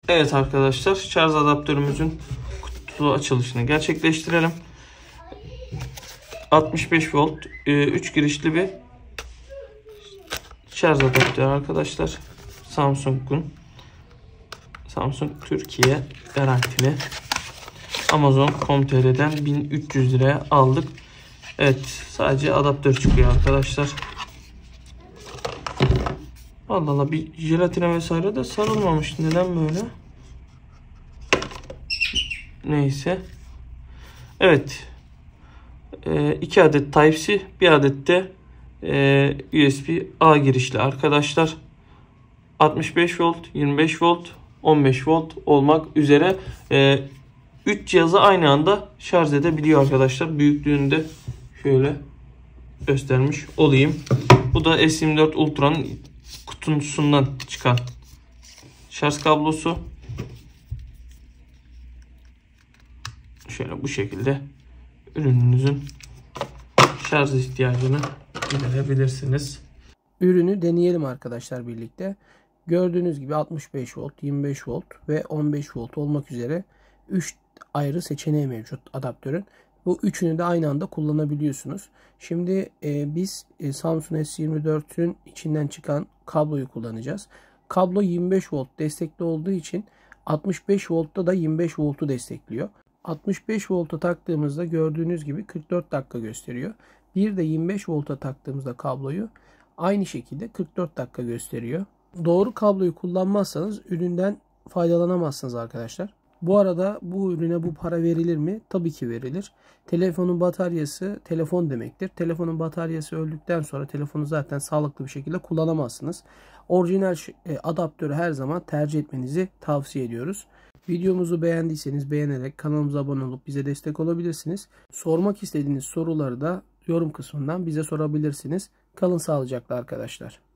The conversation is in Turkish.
Evet arkadaşlar, şarj adaptörümüzün kutu açılışını gerçekleştirelim. 65 volt 3 girişli bir şarj adaptörü arkadaşlar. Samsung Türkiye garantili. Amazon.com.tr'den 1300 liraya aldık. Evet, sadece adaptör çıkıyor arkadaşlar. Allah Allah, bir jelatine vesaire de sarılmamış. Neden böyle? Neyse. Evet. 2 adet Type-C, 1 adet de USB-A girişli arkadaşlar. 65 volt, 25 volt, 15 volt olmak üzere 3 cihazı aynı anda şarj edebiliyor arkadaşlar. Büyüklüğünü de şöyle göstermiş olayım. Bu da S24 Ultra'nın kutusundan çıkan şarj kablosu. Şöyle bu şekilde ürününüzün şarj ihtiyacını giderebilirsiniz. Ürünü deneyelim arkadaşlar birlikte. Gördüğünüz gibi 65 volt, 25 volt ve 15 volt olmak üzere 3 ayrı seçeneği mevcut adaptörün. Bu üçünü de aynı anda kullanabiliyorsunuz. Şimdi biz Samsung S24'ün içinden çıkan kabloyu kullanacağız. Kablo 25 volt destekli olduğu için 65 voltta da 25 voltu destekliyor. 65 volta taktığımızda gördüğünüz gibi 44 dakika gösteriyor. Bir de 25 volta taktığımızda kabloyu aynı şekilde 44 dakika gösteriyor. Doğru kabloyu kullanmazsanız üründen faydalanamazsınız arkadaşlar. Bu arada bu ürüne bu para verilir mi? Tabii ki verilir. Telefonun bataryası telefon demektir. Telefonun bataryası öldükten sonra telefonu zaten sağlıklı bir şekilde kullanamazsınız. Orijinal adaptörü her zaman tercih etmenizi tavsiye ediyoruz. Videomuzu beğendiyseniz beğenerek kanalımıza abone olup bize destek olabilirsiniz. Sormak istediğiniz soruları da yorum kısmından bize sorabilirsiniz. Kalın sağlıcakla arkadaşlar.